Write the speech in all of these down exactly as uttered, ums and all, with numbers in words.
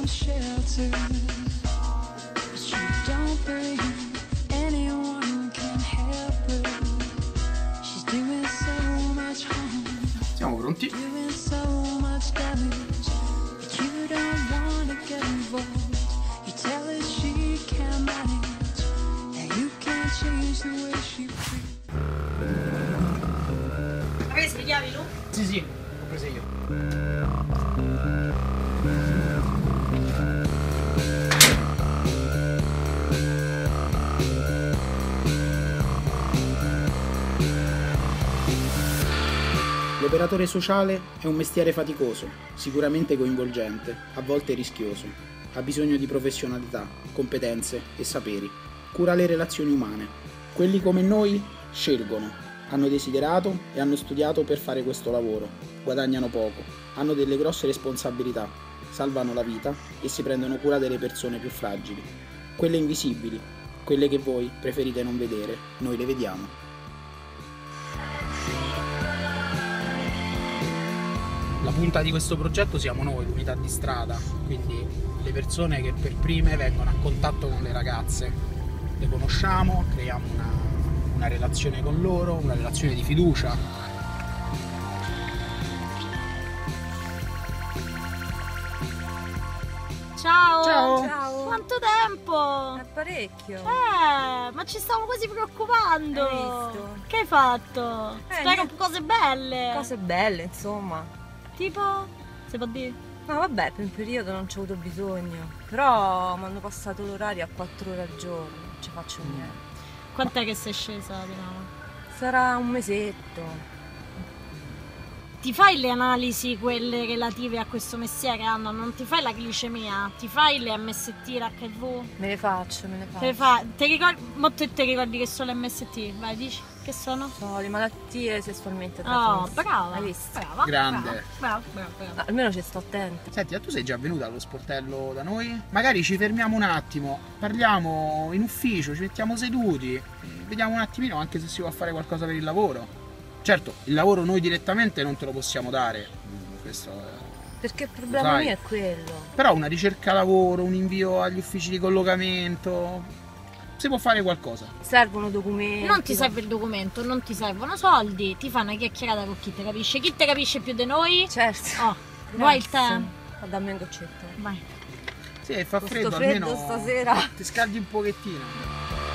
Siamo pronti? Ha preso le chiavi tu? Sì, sì, ho preso io. L'operatore sociale è un mestiere faticoso, sicuramente coinvolgente, a volte rischioso. Ha bisogno di professionalità, competenze e saperi. Cura le relazioni umane. Quelli come noi scelgono, hanno desiderato e hanno studiato per fare questo lavoro. Guadagnano poco, hanno delle grosse responsabilità, salvano la vita e si prendono cura delle persone più fragili. Quelle invisibili, quelle che voi preferite non vedere, noi le vediamo. La punta di questo progetto siamo noi, l'unità di strada, quindi le persone che per prime vengono a contatto con le ragazze. Le conosciamo, creiamo una, una relazione con loro, una relazione di fiducia. Ciao! Ciao! Ciao! Quanto tempo! È parecchio! Eh, ma ci stavo quasi preoccupando! Hai visto? Che hai fatto? Eh, Spero niente. cose belle! Cose belle, insomma. Tipo? Si può dire? No, vabbè, per un periodo non ci ho avuto bisogno. Però mi hanno passato l'orario a quattro ore al giorno, non ci faccio niente. Quant'è che sei scesa di nuovo? Sarà un mesetto. Ti fai le analisi, quelle relative a questo mestiere, Anna? Non ti fai la glicemia? Ti fai le M S T, l'H I V? Me le faccio, me le faccio. Te le fa... Ti ricordi... Mo te, te ricordi che sono le M S T? Vai, dici. Che sono? Sono le malattie sessualmente Oh, trasmesse. brava! Hai visto? Brava! Grande. Brava, brava, brava. Almeno ci sto attenta. Senti, ma tu sei già venuta allo sportello da noi? Magari ci fermiamo un attimo, parliamo in ufficio, ci mettiamo seduti, vediamo un attimino anche se si può fare qualcosa per il lavoro. Certo, il lavoro noi direttamente non te lo possiamo dare, questo è... Perché il problema sai. mio è quello. Però una ricerca lavoro, un invio agli uffici di collocamento, si può fare qualcosa. Servono documenti. Non ti serve il documento, non ti servono soldi, ti fa una chiacchierata con chi te capisce. Chi te capisce più di noi? Certo. Oh, vuoi il tè? Grazie. Dammi un goccetto. Vai. Sì, fa Con freddo, sto freddo almeno stasera. ti scaldi un pochettino.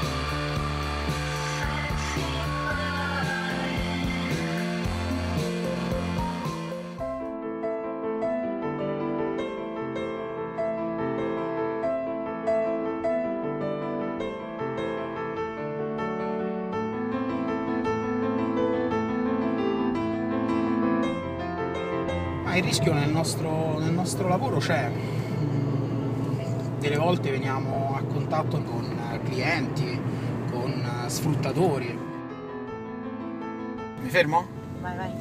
Ma il rischio nel nostro, nel nostro lavoro c'è. Delle volte veniamo a contatto con clienti, con sfruttatori. Mi fermo? Vai, vai.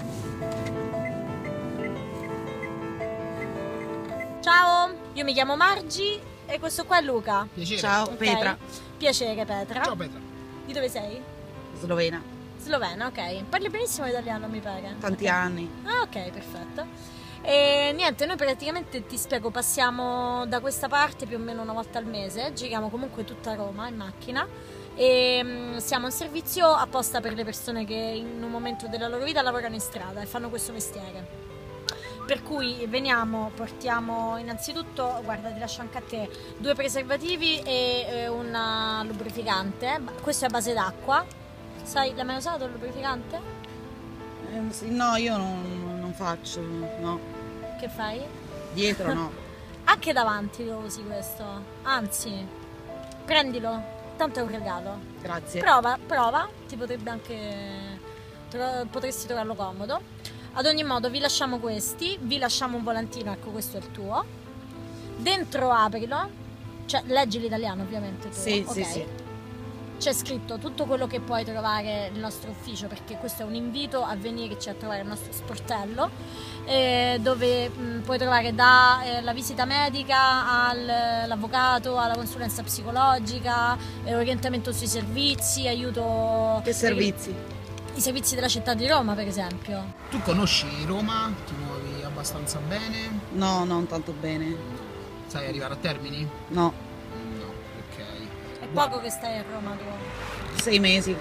Ciao, io mi chiamo Margi e questo qua è Luca. Piacere. Ciao, Ok? Petra, Piacere, Petra. Ciao Petra. Di dove sei? slovena, Slovena, ok. Parli benissimo italiano, mi pare. tanti Ok. anni. Ah, ok, perfetto. E niente, noi praticamente ti spiego, passiamo da questa parte più o meno una volta al mese, giriamo comunque tutta Roma in macchina e mm, siamo un servizio apposta per le persone che in un momento della loro vita lavorano in strada e fanno questo mestiere. Per cui veniamo, portiamo innanzitutto, guarda, ti lascio anche a te, due preservativi e eh, un uh, lubrificante. Questo è a base d'acqua. Sai, l'hai mai usato il lubrificante? Eh, sì, no, io non, non faccio, no. Che fai? Dietro no. Anche davanti lo usi questo. Anzi, prendilo, tanto è un regalo. Grazie. Prova, prova, ti potrebbe anche tro- potresti trovarlo comodo. Ad ogni modo vi lasciamo questi, vi lasciamo un volantino, ecco questo è il tuo. Dentro aprilo, cioè leggi l'italiano ovviamente tu. Sì, ok? sì, sì. C'è scritto tutto quello che puoi trovare nel nostro ufficio, perché questo è un invito a venirci a trovare il nostro sportello, eh, dove mh, puoi trovare dalla visita medica all'avvocato, alla consulenza psicologica, eh, orientamento sui servizi, aiuto. Che servizi? I servizi della città di Roma, per esempio. Tu conosci Roma? Ti muovi abbastanza bene? No, non tanto bene. Sai arrivare a Termini? No, No, ok. È poco che stai a Roma tu. sei mesi.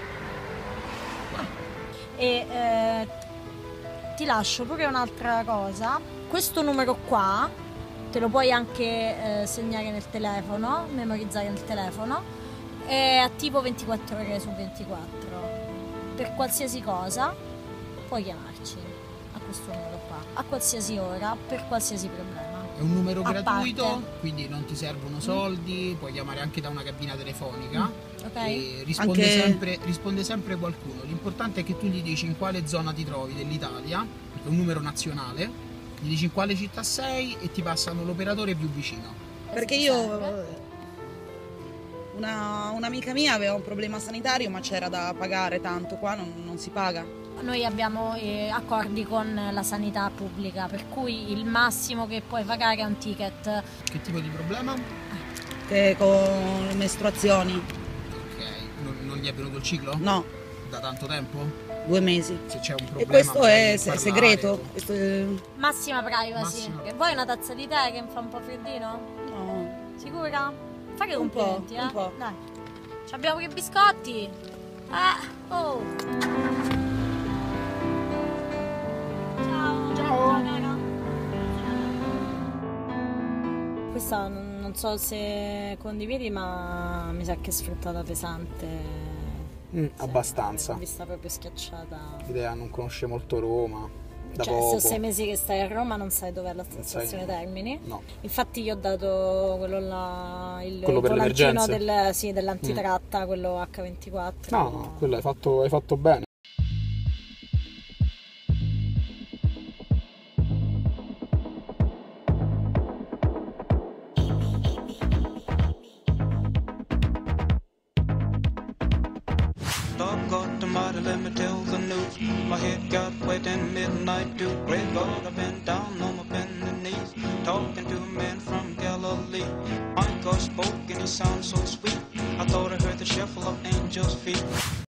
E eh, ti lascio pure un'altra cosa. Questo numero qua te lo puoi anche eh, segnare nel telefono, memorizzare nel telefono. È attivo ventiquattro ore su ventiquattro. Per qualsiasi cosa puoi chiamarci a questo numero qua, a qualsiasi ora, per qualsiasi problema. È un numero A gratuito, parte. quindi non ti servono soldi, puoi chiamare anche da una cabina telefonica. Ok? E risponde, Anche- sempre, risponde sempre qualcuno. L'importante è che tu gli dici in quale zona ti trovi dell'Italia, perché è un numero nazionale, gli dici in quale città sei e ti passano l'operatore più vicino. Perché Ti io, serve? una, un'amica mia aveva un problema sanitario, ma c'era da pagare tanto, qua non, non si paga. Noi abbiamo eh, accordi con la sanità pubblica, per cui il massimo che puoi pagare è un ticket. Che tipo di problema? Che con le mestruazioni, Ok, non, non gli è venuto il ciclo? no, Da tanto tempo? due mesi. Se c'è un E problema questo magari è devi se- parlare segreto. o- Questo è- Massima privacy. Massima. Che vuoi una tazza di tè che mi fa un po' freddino? no. Sicura? Fai che Un po', complimenti, eh? un po'. Dai. Ci abbiamo che biscotti. Eh, oh. Ciao. Ciao. cara. Questa non, non so se condividi, ma mi sa che è sfruttata pesante. Mm, Sì, abbastanza. L'ho vista proprio schiacciata. Idea, non conosce molto Roma, da Cioè, poco. se sei mesi che stai a Roma non sai dov'è la sai stazione niente. Termini. No. Infatti io ho dato quello là, il Quello per le volantino emergenze? del, sì, dell'antitratta, quello acca ventiquattro. No, no, quello hai fatto, hai fatto bene. Dog got the mighty, let me tell the news. My head got wet in midnight dew. Great God, I've been down on my bending knees, talking to a man from Galilee. My God spoke and he sounds so sweet. I thought I heard the shuffle of angels' feet.